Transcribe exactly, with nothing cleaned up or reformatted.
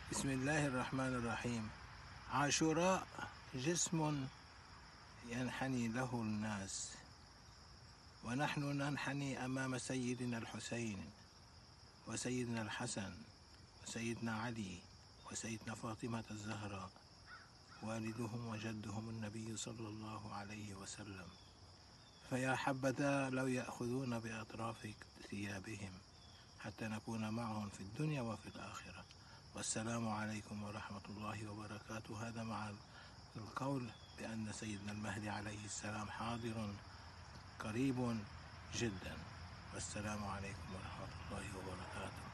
بسم الله الرحمن الرحيم. عاشوراء جسم ينحني له الناس، ونحن ننحني أمام سيدنا الحسين وسيدنا الحسن وسيدنا علي وسيدنا فاطمة الزهراء، والدهم وجدهم النبي صلى الله عليه وسلم. فيا حبذا لو يأخذون بأطراف ثيابهم حتى نكون معهم في الدنيا وفي الآخرة. والسلام عليكم ورحمة الله وبركاته. هذا مع القول بأن سيدنا المهدي عليه السلام حاضر قريب جدا. والسلام عليكم ورحمة الله وبركاته.